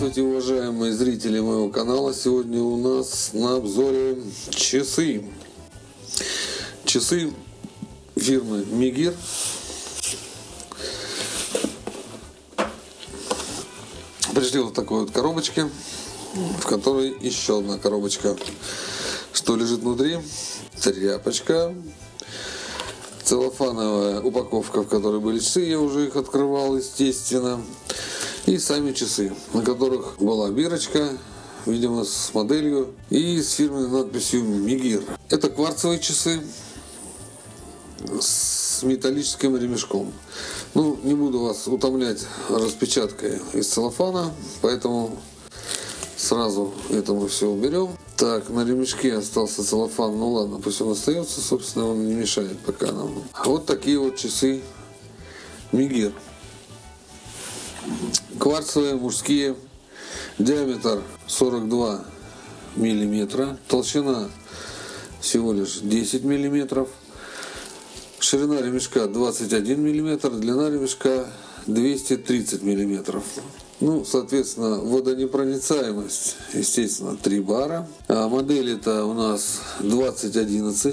Здравствуйте, уважаемые зрители моего канала. Сегодня у нас на обзоре часы. Часы фирмы Мегир. Пришли вот в такой вот коробочке, в которой еще одна коробочка. Что лежит внутри? Тряпочка. Целлофановая упаковка, в которой были часы. Я уже их открывал, естественно. И сами часы, на которых была бирочка, видимо, с моделью и с фирменной надписью Мегир. Это кварцевые часы с металлическим ремешком. Ну, не буду вас утомлять распечаткой из целлофана, поэтому сразу это мы все уберем. Так, на ремешке остался целлофан, ну ладно, пусть он остается, собственно, он не мешает пока нам. Вот такие вот часы Мегир. Кварцевые, мужские, диаметр 42 миллиметра, толщина всего лишь 10 миллиметров, ширина ремешка 21 миллиметр, длина ремешка 230 миллиметров. Ну, соответственно, водонепроницаемость, естественно, 3 бара. А модель это у нас 2011.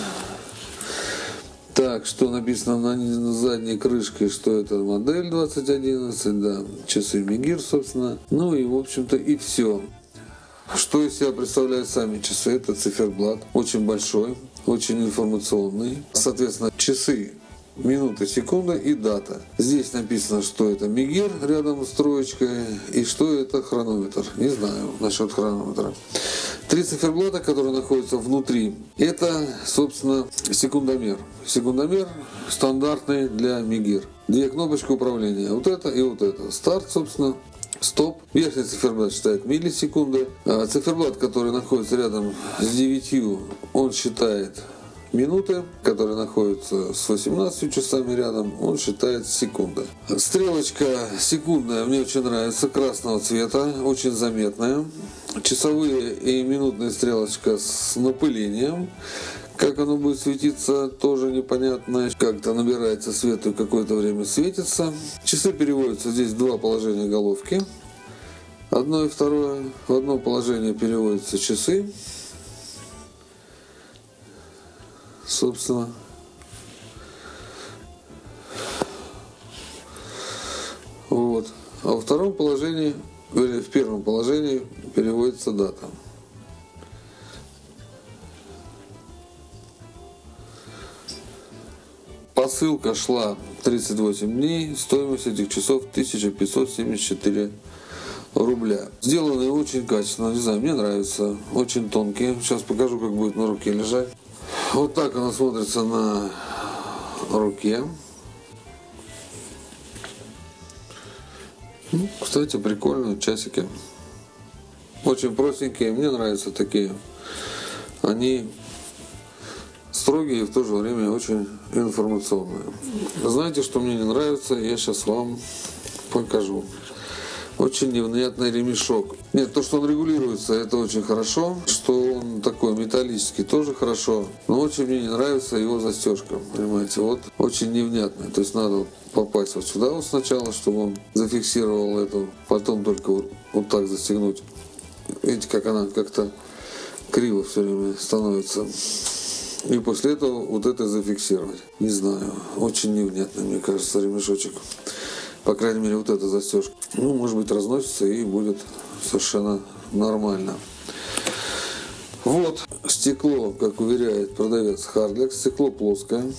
Так, что написано на задней крышке, что это модель 2011, да, часы Мегир, собственно. Ну и, в общем-то, и все. Что из себя представляют сами часы? Это циферблат, очень большой, очень информационный. Соответственно, часы, минуты, секунды и дата. Здесь написано, что это Мегир рядом с троечкой и что это хронометр. Не знаю насчет хронометра. 3 циферблата, которые находятся внутри, это, собственно, секундомер. Секундомер стандартный для Мегир. 2 кнопочки управления. Вот это и вот это. Старт, собственно. Стоп. Верхний циферблат считает миллисекунды. А циферблат, который находится рядом с 9, он считает минуты, которые находятся с 18 часами рядом, он считает секунды. Стрелочка секундная мне очень нравится, красного цвета, очень заметная. Часовые и минутная стрелочка с напылением. Как оно будет светиться, тоже непонятно. Как-то набирается свет и какое-то время светится. Часы переводятся здесь в 2 положения головки. Одно и второе. В одно положение переводятся часы. Собственно. Вот. А во втором положении, или в первом положении переводится дата. Посылка шла 38 дней, стоимость этих часов 1574 рубля. Сделаны очень качественно, не знаю, мне нравится, очень тонкие. Сейчас покажу, как будет на руке лежать. Вот так она смотрится на руке. Кстати, прикольные часики. Очень простенькие, мне нравятся такие. Они строгие и в то же время очень информационные. Знаете, что мне не нравится? Я сейчас вам покажу. Очень невнятный ремешок. Нет, то, что он регулируется, это очень хорошо. Что он такой металлический, тоже хорошо. Но очень мне не нравится его застежка. Понимаете, вот очень невнятный. То есть надо попасть вот сюда вот сначала, чтобы он зафиксировал эту. Потом только вот так застегнуть. Видите, как она как-то криво все время становится. И после этого вот это зафиксировать. Не знаю, очень невнятный, мне кажется, ремешочек. По крайней мере, вот эта застежка. Ну, может быть, разносится и будет совершенно нормально. Вот стекло, как уверяет продавец Hardlex, стекло плоское.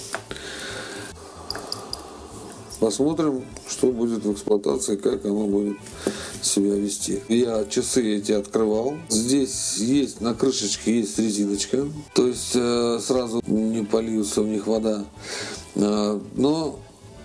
Посмотрим, что будет в эксплуатации, как оно будет себя вести. Я часы эти открывал. Здесь есть, на крышечке есть резиночка. То есть сразу не польется в них вода. Но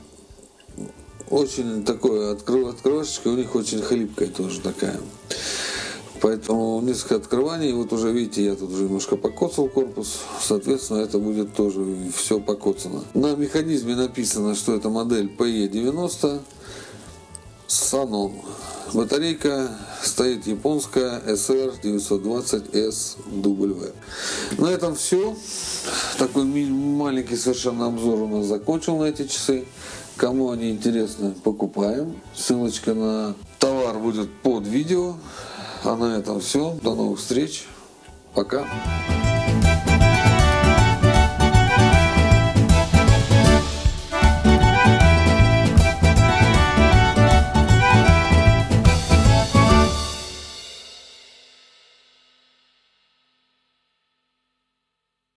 очень такое, открывашечка у них очень хлипкая тоже такая. Поэтому несколько открываний. Вот уже видите, я тут уже немножко покоцал корпус. Соответственно, это будет тоже все покоцано. На механизме написано, что это модель PE90 Sanon. Батарейка стоит японская SR920SW. На этом все. Такой маленький совершенно обзор у нас закончил на эти часы. Кому они интересны, покупаем. Ссылочка на товар будет под видео. А на этом все. До новых встреч. Пока.